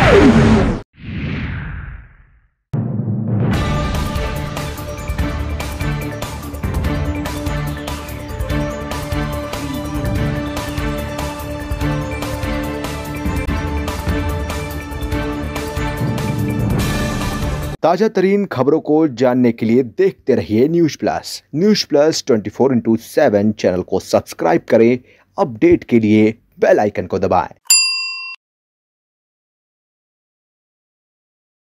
ताजा तरीन खबरों को जानने के लिए देखते रहिए न्यूज़ प्लस 24/7 चैनल को सब्सक्राइब करें। अपडेट के लिए बेल आइकन को दबाएं।